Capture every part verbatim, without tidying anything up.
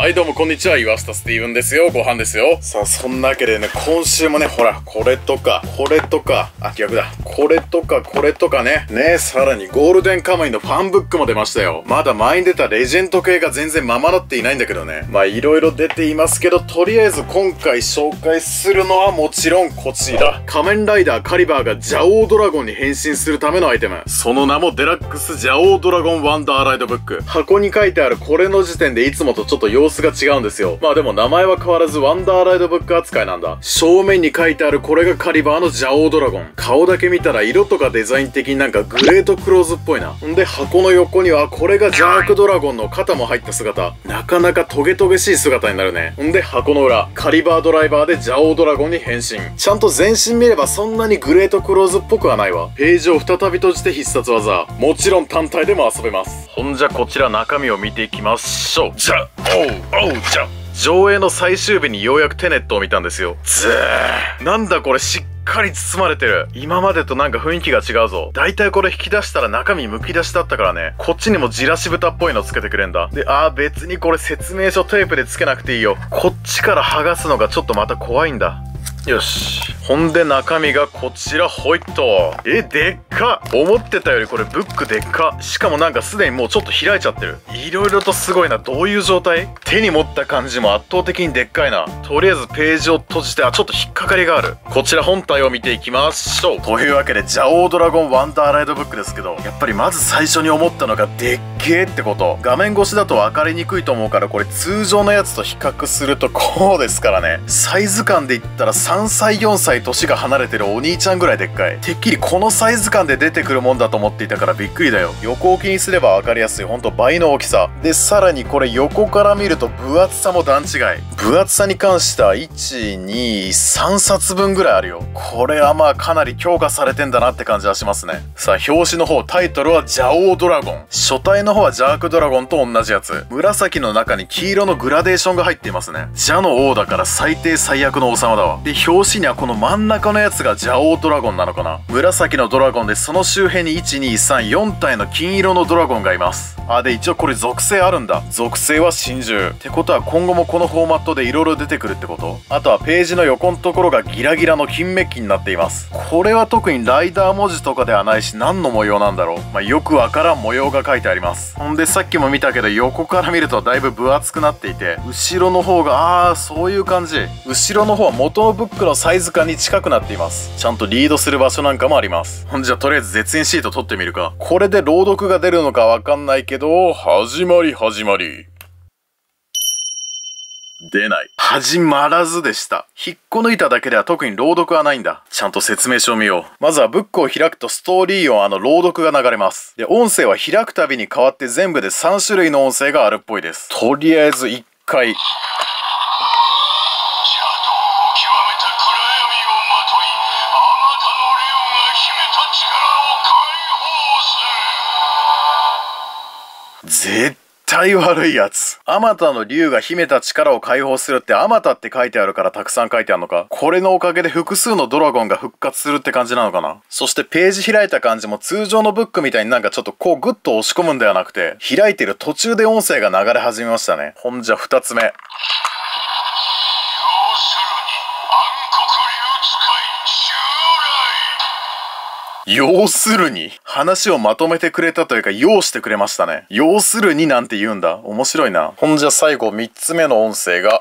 はいどうもこんにちは、岩下スティーブンですよ。ご飯ですよ。さあそんなわけでね、今週もね、ほらこれとかこれとか、あ逆だ、これとかこれとかねね、さらにゴールデンカムイのファンブックも出ましたよ。まだ前に出たレジェンド系が全然ままなっていないんだけどね。まあいろいろ出ていますけど、とりあえず今回紹介するのはもちろんこちら、仮面ライダーカリバーが邪王ドラゴンに変身するためのアイテム、その名もデラックス邪王ドラゴンワンダーライドブック。箱に書いてあるこれの時点でいつもとちょっと様子が違うんですよ。まあでも名前は変わらずワンダーライドブック扱いなんだ。正面に書いてあるこれがカリバーの邪王ドラゴン。顔だけ見たら色とかデザイン的になんかグレートクローズっぽいな。んで箱の横にはこれがジャークドラゴンの肩も入った姿。なかなかトゲトゲしい姿になるね。んで箱の裏、カリバードライバーで邪王ドラゴンに変身。ちゃんと全身見ればそんなにグレートクローズっぽくはないわ。ページを再び閉じて必殺技。もちろん単体でも遊べます。ほんじゃこちら中身を見ていきましょう。じゃおうおうじゃ上映の最終日にようやくテネットを見たんですよ。ずーなんだこれ、しっかり包まれてる。今までとなんか雰囲気が違うぞ。だいたいこれ引き出したら中身むき出しだったからね。こっちにもじらし豚っぽいのつけてくれんだ。で、あー別にこれ説明書テープでつけなくていいよ。こっちから剥がすのがちょっとまた怖いんだ。よし。ほんで中身がこちら、ほいっと。え、でっか。思ってたよりこれブックでっか。しかもなんかすでにもうちょっと開いちゃってる。いろいろとすごいな。どういう状態？手に持った感じも圧倒的にでっかいな。とりあえずページを閉じて、あ、ちょっと引っかかりがある。こちら本体を見ていきましょう。というわけで、邪王ドラゴンワンダーライドブックですけど、やっぱりまず最初に思ったのがでっけーってこと。画面越しだと分かりにくいと思うから、これ通常のやつと比較するとこうですからね。サイズ感で言ったらさんさいよんさい年が離れてるお兄ちゃんぐらいでっかい。てっきりこのサイズ感で出てくるもんだと思っていたからびっくりだよ。横置きにすれば分かりやすい。ほんと倍の大きさで、さらにこれ横から見ると分厚さも段違い。分厚さに関してはいち、に、さんさつぶんぐらいあるよ。これはまあかなり強化されてんだなって感じはしますね。さあ表紙の方、タイトルは邪王ドラゴン。書体の方はジャークドラゴンと同じやつ。紫の中に黄色のグラデーションが入っていますね。邪の王だから最低最悪の王様だわ。で表紙にはこの真ん中のやつが邪王ドラゴンなのかな。紫のドラゴンで、その周辺にいち、に、さん、よん体の金色のドラゴンがいます。あ、で一応これ属性あるんだ。属性は真珠ってことは今後もこのフォーマットで色々出てくるってこと。あとはページの横のところがギラギラの金メッキになっています。これは特にライダー文字とかではないし、何の模様なんだろう。まあ、よくわからん模様が書いてあります。ほんでさっきも見たけど、横から見るとだいぶ分厚くなっていて、後ろの方が、あーそういう感じ。後ろの方は元のブックのサイズ感に近くなっています。ちゃんとリードする場所なんかもあります。ほんじゃとりあえず絶縁シート取ってみるか。これで朗読が出るのかわかんないけど、始まり始まり。出ない。始まらずでした。引っこ抜いただけでは特に朗読はないんだ。ちゃんと説明書を見よう。まずはブックを開くとストーリー音、あの朗読が流れます。で、音声は開くたびに変わって全部でさんしゅるいの音声があるっぽいです。とりあえずいっかい。絶対悪いやつ。あまたの竜が秘めた力を解放するって、あまたって書いてあるからたくさん書いてあるのか。これのおかげで複数のドラゴンが復活するって感じなのかな。そしてページ開いた感じも通常のブックみたいになんかちょっとこうグッと押し込むんではなくて、開いてる途中で音声が流れ始めましたね。ほんじゃふたつめ。要するに話をまとめてくれたというか、要してくれましたね。要するになんて言うんだ。面白いな。ほんじゃ最後みっつめの音声が、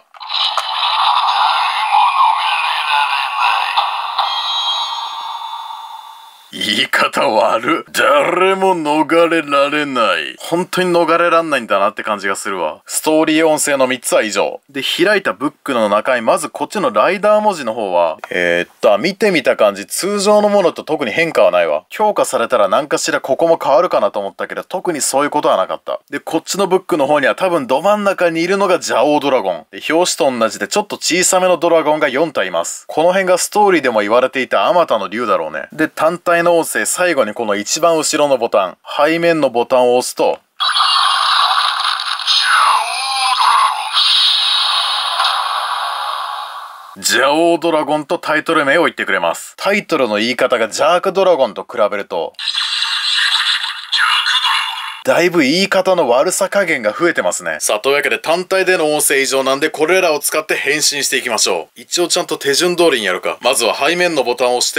言い方悪っ。誰も逃れられない。本当に逃れらんないんだなって感じがするわ。ストーリー音声のみっつは以上。で、開いたブックの中に、まずこっちのライダー文字の方は、えー、っと、見てみた感じ、通常のものと特に変化はないわ。強化されたら何かしらここも変わるかなと思ったけど、特にそういうことはなかった。で、こっちのブックの方には多分ど真ん中にいるのが邪王ドラゴン。で、表紙と同じでちょっと小さめのドラゴンがよん体います。この辺がストーリーでも言われていたあまたの竜だろうね。で、単体の音声、最後にこの一番後ろのボタン、背面のボタンを押すと、邪王ドラゴンとタイトル名を言ってくれます。タイトルの言い方がジャークドラゴンと比べると、 だいぶ言い方の悪さ加減が増えてますね。さあ、というわけで単体での音声異常なんで、これらを使って変身していきましょう。一応ちゃんと手順通りにやるか。まずは背面のボタンを押して、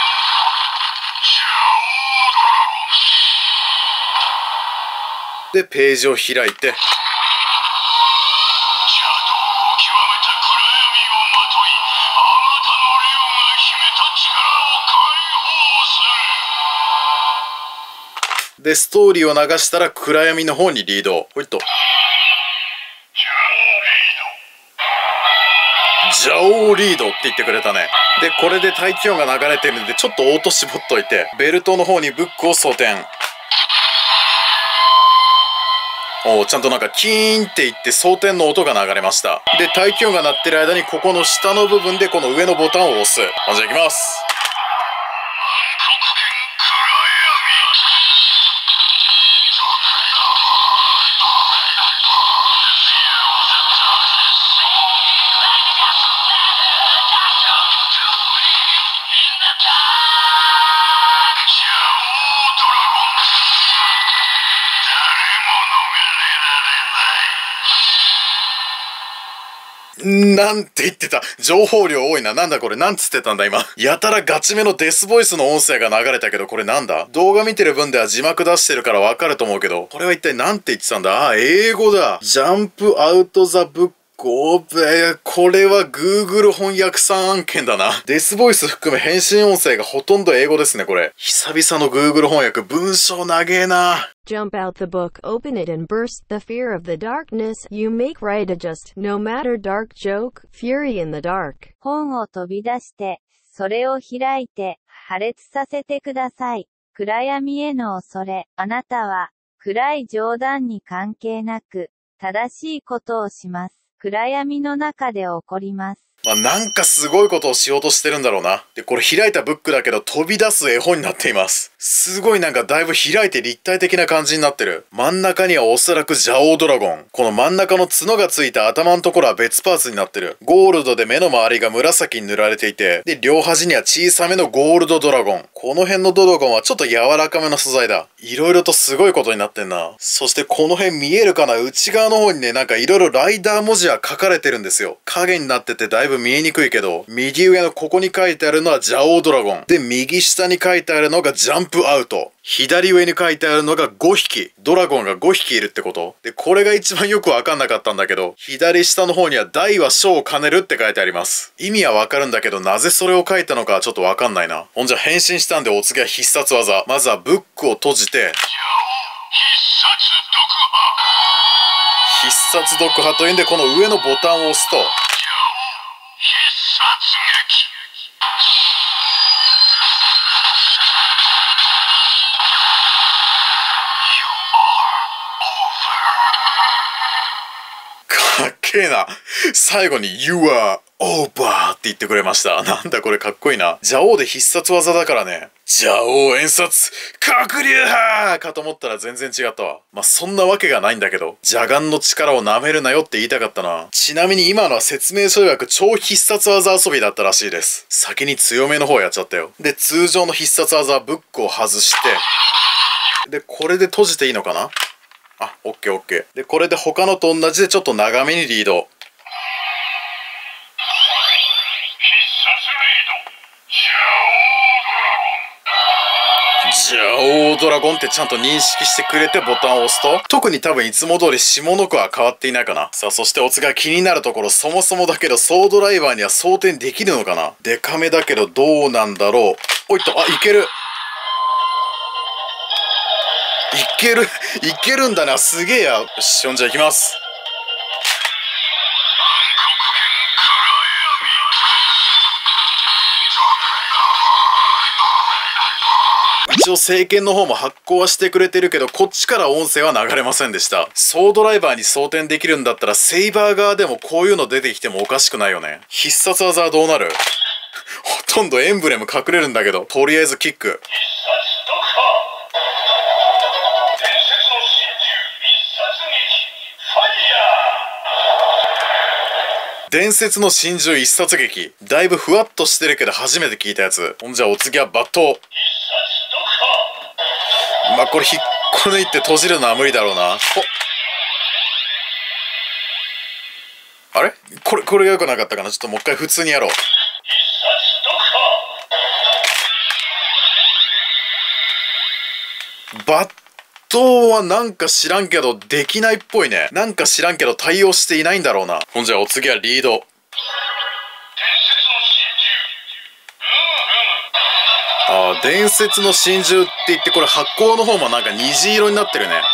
で、ページを開いて、で、ストーリーを流したら暗闇の方にリード。ほいっと。ジャオーリードって言ってくれたね。で、これで大気音が流れてるんで、ちょっと音絞っといて、ベルトの方にブックを装填。おー、ちゃんとなんかキーンっていって装填の音が流れました。で、大気音が鳴ってる間に、ここの下の部分でこの上のボタンを押す。じゃあ行きます。なんて言ってた。情報量多いな。なんだこれ。なんつってたんだ今。やたらガチめのデスボイスの音声が流れたけど、これなんだ？動画見てる分では字幕出してるからわかると思うけど、これは一体なんて言ってたんだ？あ、英語だ。ジャンプアウトザブック。ごべこれは Google 翻訳さん案件だな。デスボイス含め返信音声がほとんど英語ですね、これ。久々の Google 翻訳、文章長えな。 Jump out the book, open it and burst the fear of the darkness. You make right adjust, no matter dark joke, fury in the dark. 本を飛び出して、それを開いて、破裂させてください。暗闇への恐れ。あなたは、暗い冗談に関係なく、正しいことをします。暗闇の中で起こります。 まあ、なんかすごいことをしようとしてるんだろうな。で、これ開いたブックだけど飛び出す絵本になっています。すごいなんかだいぶ開いて立体的な感じになってる。真ん中にはおそらくジャオードラゴン。この真ん中の角がついた頭のところは別パーツになってる。ゴールドで目の周りが紫に塗られていて、で、両端には小さめのゴールドドラゴン。この辺のドラゴンはちょっと柔らかめの素材だ。いろいろとすごいことになってんな。そしてこの辺見えるかな？内側の方にね、なんかいろいろライダー文字は書かれてるんですよ。影になっててだいぶ見えにくいけど、右上のここに書いてあるのはジャオードラゴン。で、右下に書いてあるのがジャンプアウト。左上に書いてあるのがごひき。ドラゴンがごひきいるってこと？で、これが一番よくわかんなかったんだけど、左下の方には大は小を兼ねるって書いてあります。意味はわかるんだけど、なぜそれを書いたのかはちょっとわかんないな。ほんじゃ変身したんでお次は必殺技。まずはブックを閉じて、必殺読破というんで、この上のボタンを押すと、かっけえな。最後に You are over って言ってくれました。なんだこれかっこいいな。ジャオウで必殺技だからね。ジャオウ演殺黒竜派かと思ったら全然違ったわ。まあ、そんなわけがないんだけど、邪眼の力を舐めるなよって言いたかったな。ちなみに今のは説明書曰く超必殺技遊びだったらしいです。先に強めの方やっちゃったよ。で、通常の必殺技はブックを外して、で、これで閉じていいのかな？あ、オッケーオッケー。で、これで他のと同じでちょっと長めにリード。ジャオードラゴンってちゃんと認識してくれてボタンを押すと、特に多分いつも通り下の句は変わっていないかな。さあ、そしてお次は気になるところ、そもそもだけどソードライバーには装填できるのかな？デカめだけどどうなんだろう。おいっと、あ、いける。いけるいけるんだな。すげえや。よし、ほんじゃ行きます。一応聖剣の方も発行はしてくれてるけど、こっちから音声は流れませんでした。ソードライバーに装填できるんだったらセイバー側でもこういうの出てきてもおかしくないよね。必殺技はどうなる？ほとんどエンブレム隠れるんだけど、とりあえずキック。伝説の真珠一冊劇。だいぶふわっとしてるけど初めて聞いたやつ。ほんじゃお次は抜刀。まあこれ引っこれって閉じるのは無理だろうな。あれこれ、これが良くなかったかな。ちょっともう一回普通にやろう。バットはなんか知らんけどできないっぽいね。なんか知らんけど対応していないんだろうな。ほんじゃお次はリード。ああ、伝説の真珠って言って、これ発光の方もなんか虹色になってるね。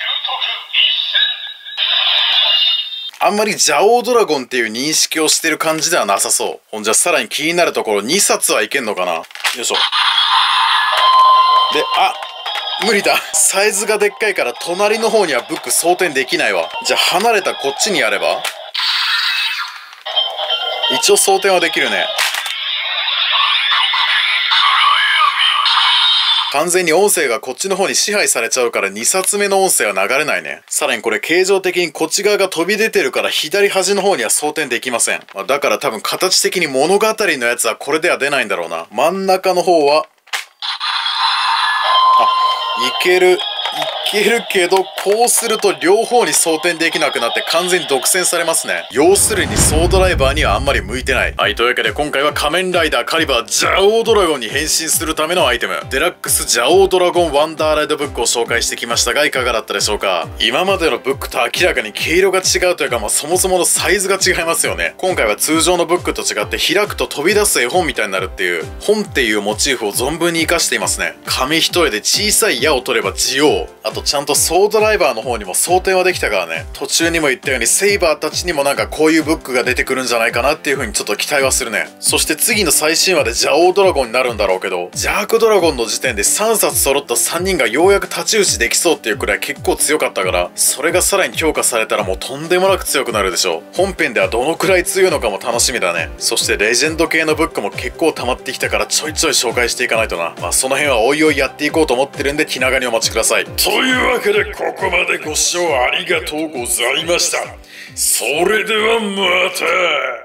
あんまり邪王ドラゴンっていう認識をしてる感じではなさそう。ほんじゃさらに気になるところにさつはいけんのかな。よいしょ。で、あ、無理だ。サイズがでっかいから隣の方にはブック装填できないわ。じゃあ離れたこっちにやれば一応装填はできるね。完全に音声がこっちの方に支配されちゃうからにさつめの音声は流れないね。さらにこれ形状的にこっち側が飛び出てるから左端の方には装填できません。だから多分形的に物語のやつはこれでは出ないんだろうな。真ん中の方は、あ、いける。いけるけど、こうすると両方に装填できなくなって完全に独占されますね。要するにソードライバーにはあんまり向いてない。はい、というわけで今回は仮面ライダーカリバー邪王ドラゴンに変身するためのアイテム、デラックス邪王ドラゴンワンダーライドブックを紹介してきましたが、いかがだったでしょうか。今までのブックと明らかに毛色が違うというか、まあ、そもそものサイズが違いますよね。今回は通常のブックと違って開くと飛び出す絵本みたいになるっていう、本っていうモチーフを存分に活かしていますね。紙一重で小さい矢を取ればジオウ、あとちゃんとソードライバーの方にも装填はできたからね。途中にも言ったようにセイバーたちにもなんかこういうブックが出てくるんじゃないかなっていう風にちょっと期待はするね。そして次の最新話で邪王ドラゴンになるんだろうけど、ジャークドラゴンの時点でさんさつ揃ったさんにんがようやく太刀打ちできそうっていうくらい結構強かったから、それがさらに強化されたらもうとんでもなく強くなるでしょう。本編ではどのくらい強いのかも楽しみだね。そしてレジェンド系のブックも結構溜まってきたからちょいちょい紹介していかないとな。まあその辺はおいおいやっていこうと思ってるんで気長にお待ちください。というわけでここまでご視聴ありがとうございました。それではまた。